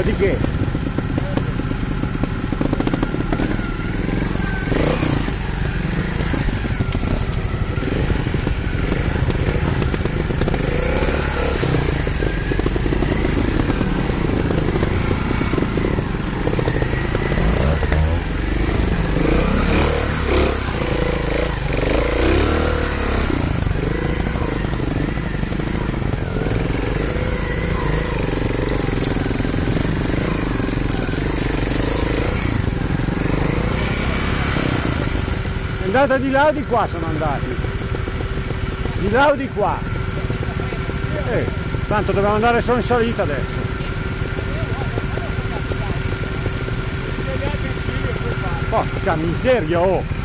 di che? È andata di là o di qua sono andati? Di là o di qua? Tanto dobbiamo andare solo in salita adesso. Porca miseria, oh!